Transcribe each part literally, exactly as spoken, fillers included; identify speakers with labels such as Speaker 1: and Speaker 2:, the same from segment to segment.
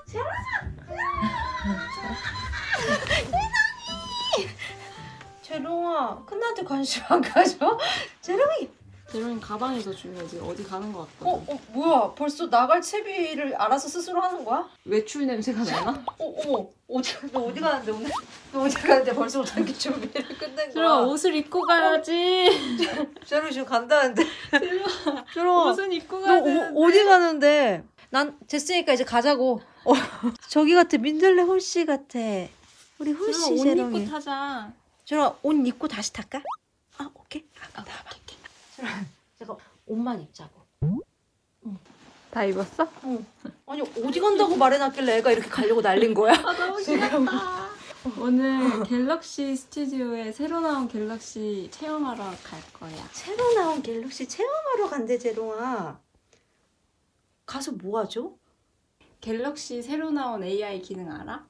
Speaker 1: 세상이! 재롱아, 큰나한테 관심 안 가져? 재롱이!
Speaker 2: 재롱이 가방이 더 중요하지. 어디 가는 거 같거든.
Speaker 1: 어, 어, 뭐야? 벌써 나갈 채비를 알아서 스스로 하는 거야?
Speaker 2: 외출 냄새가 나나?
Speaker 1: 어, 어머, 어디, 너 어디 가는데 오늘? 너 어디 가는데 벌써 옷장기 준비를 끝낸 거야?
Speaker 2: 재롱아, 옷을 입고 가야지.
Speaker 1: 재롱이 지금 간다는데. 재롱아,
Speaker 2: 옷은 입고 가야 되는데.
Speaker 1: 너 어, 어디 가는데? 난 됐으니까 이제 가자고. 어, 저기 같아. 민들레 홀씨 같아. 우리 홀씨
Speaker 2: 옷
Speaker 1: 재롱이.
Speaker 2: 입고 타자.
Speaker 1: 재롱아, 옷 입고 다시 탈까? 아, 오케이. 아,
Speaker 2: 아,
Speaker 1: 나와봐. 제가 옷만 입자고. 응.
Speaker 2: 다 입었어?
Speaker 1: 응. 아니 어디 간다고 말해놨길래 애가 이렇게 가려고 날린 거야?
Speaker 2: 아, 너무 귀엽다. 오늘 갤럭시 스튜디오에 새로 나온 갤럭시 체험하러 갈 거야.
Speaker 1: 새로 나온 갤럭시 체험하러 간대 재롱아. 가서 뭐 하죠?
Speaker 2: 갤럭시 새로 나온 에이아이 기능 알아?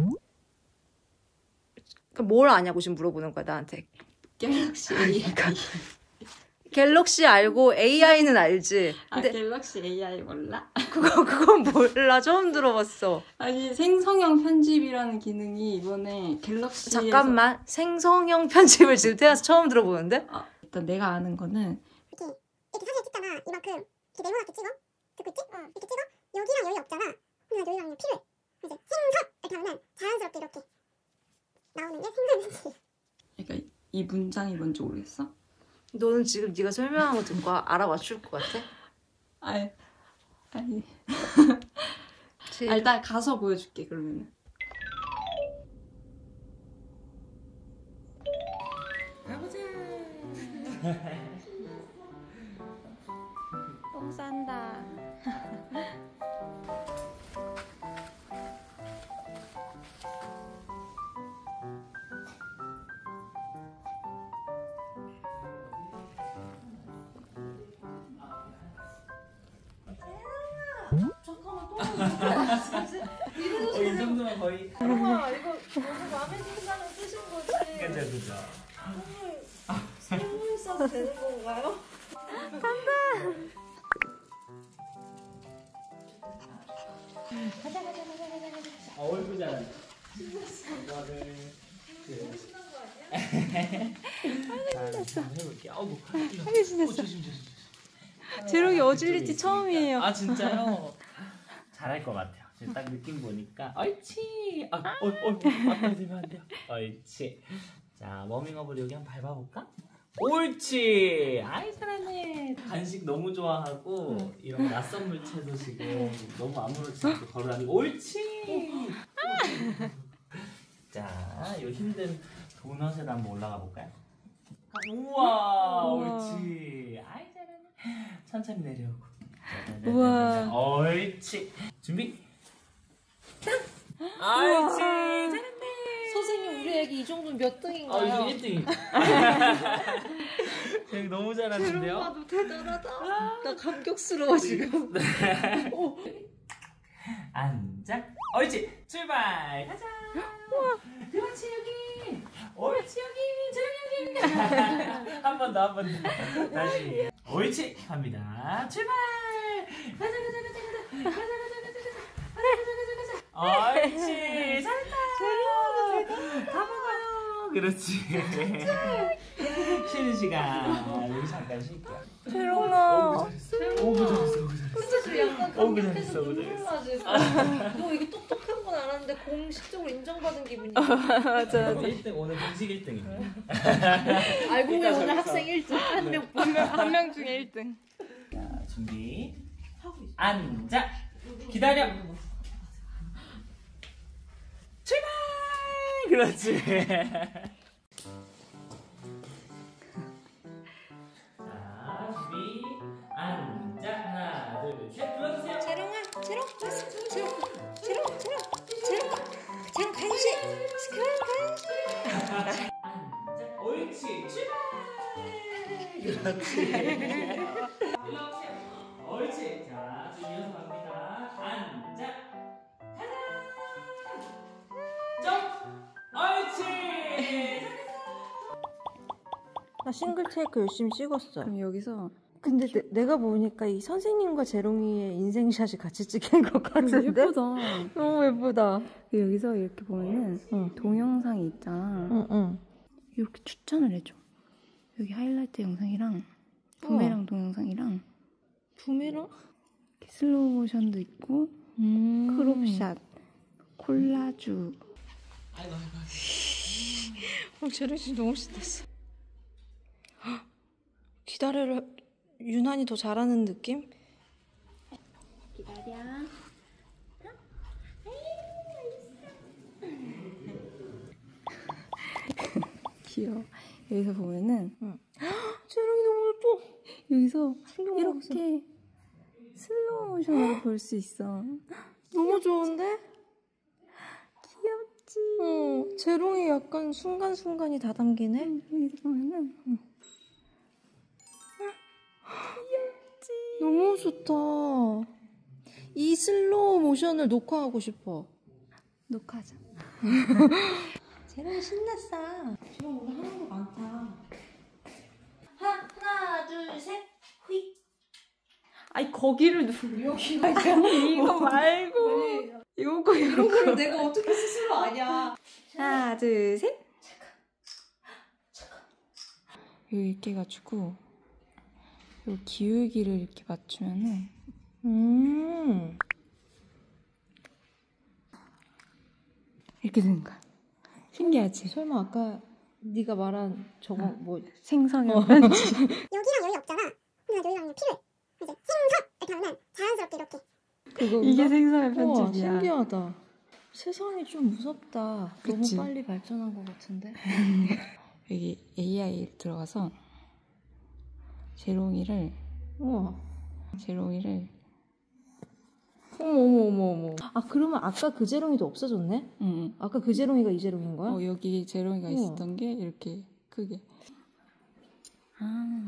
Speaker 1: 그럼 뭘 아냐고 지금 물어보는 거야 나한테.
Speaker 2: 갤럭시 에이아이.
Speaker 1: 갤럭시 알고 에이아이는 알지.
Speaker 2: 아,
Speaker 1: 근데
Speaker 2: 갤럭시 에이아이 몰라?
Speaker 1: 그거 그건 몰라. 처음 들어봤어.
Speaker 2: 아니, 생성형 편집이라는 기능이 이번에 갤럭시에서
Speaker 1: 잠깐만. 생성형 편집을 지금 태어나서 처음 들어보는데?
Speaker 2: 아, 일단 내가 아는 거는
Speaker 3: 이렇게 이렇게 사진 찍잖아. 이만큼 이렇게 네모나게 찍어. 듣고 있지? 어. 이렇게 찍어. 여기랑 여기 없잖아. 근데 여기랑 여기 필요해. 이제 생선 이렇게 하면 자연스럽게 이렇게 나오는 게 생선이지.
Speaker 2: 그러니까 이 문장이 뭔지 모르겠어?
Speaker 1: 너는 지금 네가 설명한 거 듣고 알아 맞출 것 같아?
Speaker 2: 아니, 아니.
Speaker 1: 제...
Speaker 2: 아, 일단 가서 보여줄게 그러면은.
Speaker 1: 가보자.
Speaker 2: 똥 싼다.
Speaker 4: 어, 이 정도면 거의.
Speaker 1: 재롱아 이거 너무 마음에 든다는 뜻인 거지?
Speaker 4: 그죠 그죠.
Speaker 1: 선물 선물 써도 되는 건가요? 가자 가자 가자 가자 가자 가자.
Speaker 4: 어, 얼굴 잘한다. 이거를 자, 한번 해볼게요. 어우,
Speaker 2: 하기 신났어.
Speaker 4: 조심 조심.
Speaker 2: 재롱이 어질리티 처음이에요.
Speaker 4: 아 진짜요? 잘할 것 같아요. 지금 딱 느낌 보니까 옳지. 아, 어, 어, 아까 되면 안 돼요. 옳지. 자, 워밍업을 여기 한번 밟아볼까? 옳지. 아이 잘하네. 간식 너무 좋아하고 응. 이런 낯선 물체도 지금 너무 아무렇지 않게 걸어다니고 옳지. 자, 이 힘든 도넛에 한번 올라가 볼까요? 우와, 옳지. 아이 잘하네. 천천히 내려오고.
Speaker 2: 우와.
Speaker 4: 옳지. 준비. 옳지. 잘했네.
Speaker 1: 선생님 우리 애기 이 정도면 몇
Speaker 4: 아,
Speaker 1: 등인가요?
Speaker 4: 이거 일 등. 되게 너무 잘하는데요?
Speaker 1: 재롱아도 대단하다. 나 감격스러워 지금.
Speaker 4: 오. 앉아. 옳지. 출발. 가자. 그렇지 여기. 옳지 여기. 저기 여기. 한 번 더, 한 번 더. 다시. 옳지. 갑니다. 출발. 가자, 가자, 가자, 가자. 가자, 가자, 가자, 가자. 가자, 가자, 가자. 옳지. 잘했다. 다 먹어요. 그렇지. 쉬는 시간. 여기 잠깐 쉴게요.
Speaker 2: 재롱아.
Speaker 4: 오, 잘했어. 오, 잘했어.
Speaker 1: 근데 지금 약간
Speaker 4: 오,
Speaker 1: 감격해서
Speaker 4: 잘했어,
Speaker 1: 눈물
Speaker 4: 잘했어.
Speaker 1: 나지. 너 이게 똑똑한 건 알았는데 공식적으로 인정받은 기분이야.
Speaker 2: 맞아.
Speaker 4: 일 등 오늘 공식 일 등입니다.
Speaker 1: 알고 보니 오늘 학생 일 등. 한 명.
Speaker 2: 한 명 중에 일 등.
Speaker 4: 자, 준비. 앉아. 기다려. 출발. 그렇지. 자, 준비. 앉아. 하나, 둘, 셋. 불러주세요.
Speaker 1: 재롱아, 재롱, 왔어. 재롱, 재롱, 재롱, 재롱, 재롱 간식, 재롱 간식.
Speaker 4: 앉아. 옳지. 출발. 그렇지. 일로 오세요. 옳지. 자, 좀 이어서 갑니다. 앉아. 가자. 점. 옳지.
Speaker 1: 나 싱글 테이크 열심히 찍었어.
Speaker 2: 그럼 여기서
Speaker 1: 근데 내, 내가 보니까 이 선생님과 재롱이의 인생샷이 같이 찍힌 것 같은데?
Speaker 2: 예쁘다.
Speaker 1: 너무 예쁘다.
Speaker 2: 여기서 이렇게 보면은
Speaker 1: 응.
Speaker 2: 동영상이 있잖아.
Speaker 1: 응, 응.
Speaker 2: 이렇게 추천을 해줘. 여기 하이라이트 영상이랑 부메랑 동영상이랑
Speaker 1: 부메랑?
Speaker 2: 이렇게 슬로우 모션도 있고
Speaker 1: 음.
Speaker 2: 크롭샷, 콜라주.
Speaker 4: 아이고 아이고.
Speaker 1: 어, 재롱이 진짜 너무 멋있었어. 기다려를 유난히 더 잘하는 느낌?
Speaker 2: 기다려. 귀여워. 여기서 보면은
Speaker 1: 응. 재롱이 너무 예뻐.
Speaker 2: 여기서
Speaker 1: 신경
Speaker 2: 이렇게 슬로우 모션으로 볼 수 있어.
Speaker 1: 너무 좋은데?
Speaker 2: 귀엽지?
Speaker 1: 어, 재롱이 약간 순간순간이 다 담기네?
Speaker 2: 응, 여기서 보면은 응.
Speaker 1: 너무 좋다. 이 슬로우 모션을 녹화하고 싶어.
Speaker 2: 녹화하자.
Speaker 1: 재롱이 신났어. 지금 우리 하는 거 많다. 하, 하나, 둘, 셋, 휘.
Speaker 2: 아니 거기를 누르.
Speaker 1: 여기
Speaker 2: 이거 말고 요거
Speaker 1: 이런
Speaker 2: 요거.
Speaker 1: 걸 내가 어떻게 스스로 아냐.
Speaker 2: 하나 둘 셋. 여기 이렇게 해가지고 요 기울기를 이렇게 맞추면은
Speaker 1: 음.
Speaker 2: 이렇게 되는 거야. 신기하지?
Speaker 1: 설마 아까 네가 말한 저거 뭐
Speaker 2: 생성형 편지.
Speaker 3: 여기랑 여기 없잖아. 근데 여기랑 필요해. 이제 생선 이렇게 하면 자연스럽게 이렇게.
Speaker 1: 그거
Speaker 2: 이게 생성형
Speaker 1: 우와,
Speaker 2: 편집이야.
Speaker 1: 신기하다. 세상이 좀 무섭다.
Speaker 2: 그치?
Speaker 1: 너무 빨리 발전한 것 같은데.
Speaker 2: 여기 에이아이 들어가서 재롱이를
Speaker 1: 우와.
Speaker 2: 재롱이를
Speaker 1: 어머 어머 어머 어머. 아 그러면 아까 그 재롱이도 없어졌네?
Speaker 2: 응.
Speaker 1: 아까 그 재롱이가 이 재롱인 거야?
Speaker 2: 어 여기 재롱이가
Speaker 1: 우와.
Speaker 2: 있었던 게 이렇게 크게. 아.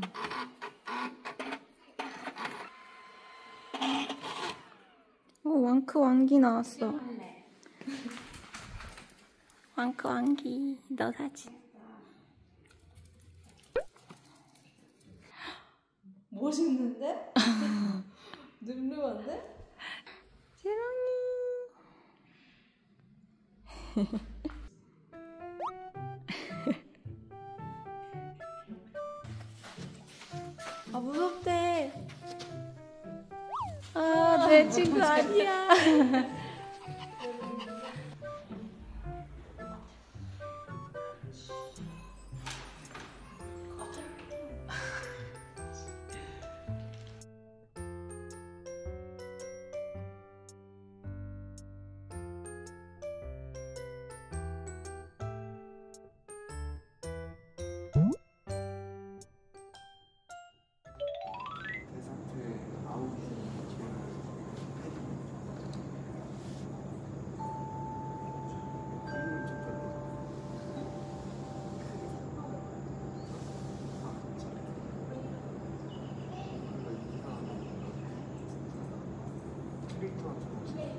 Speaker 2: 오 왕크 왕기 나왔어. 왕크 왕기 너 사진.
Speaker 1: 멋있는데? 늠름한데?
Speaker 2: 재롱이.
Speaker 1: 아 무섭대.
Speaker 2: 아, 내 친구 아니야.
Speaker 5: 데스트 아웃이 제일 그림을 좀 캐릭터가 좀 멋있어.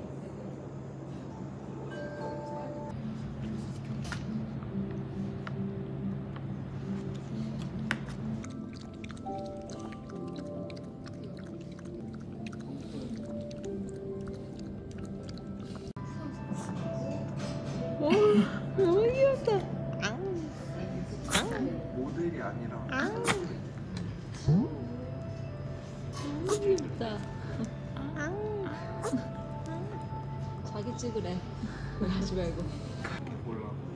Speaker 1: 너무 귀엽다.
Speaker 5: 모델이 아니라
Speaker 1: 너무 귀엽다. 자기 찍으래. 하지 말고.
Speaker 5: 이렇게 보려고